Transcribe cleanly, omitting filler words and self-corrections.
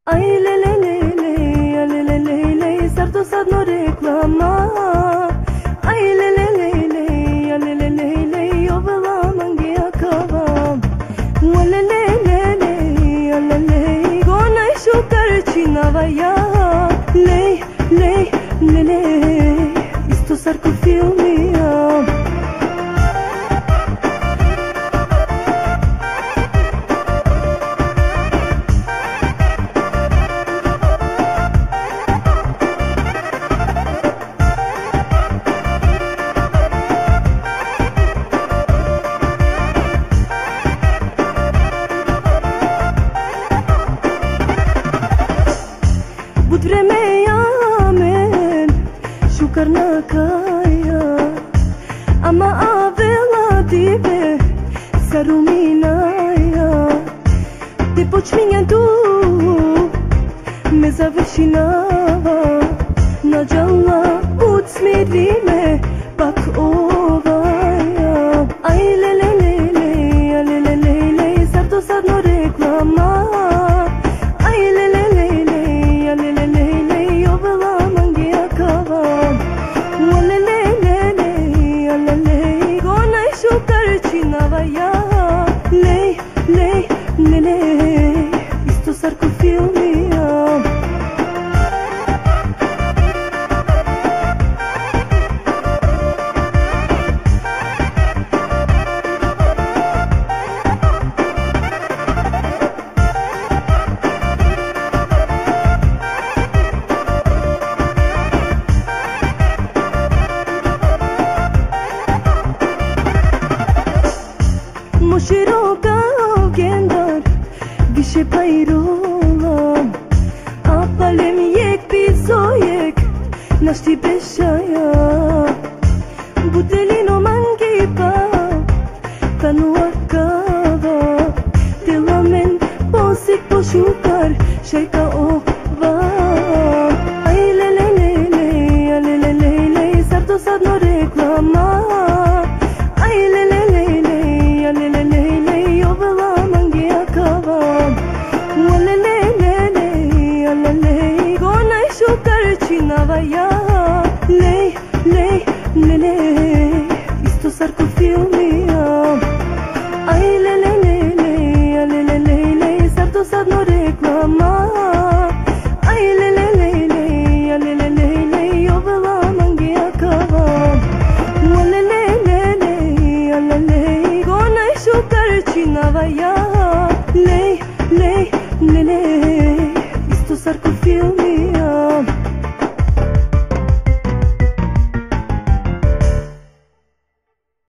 Ai lelelelele, s-ar dus să nu reclama. Ai lelelelele, eu vă la mânghia cava. Lelelelele, gona și cărcina vaia. Lele, isto s-ar cu filmia. Bud vremea men shukar na kaya ama avela dive saruminaya te počminja tu me završinava na džalla bud smirime pak ovaja. Aj lelelele, zar to sad no reklama. Lele, isto s-ar cu filmia. Muširoka gendar Više pajrolam Apalem jek pizojek Našti bešaja Butelino mangipa Tanu akava Telamen posik pošukar Šajka ova. Aj lelelele, zar to sad no reklama. Aj lelelele, eu vă la mânghia cava. Lelelele, gona și cărcina vaia. Lele, isto s-ar cu filmia. Ai lelelele, s-ar dus să nu reclama. Ai lelelele, eu vă la mânghia cava. Lelelele, gona și cărcina vaia. Lele, isto s-ar cu filmia.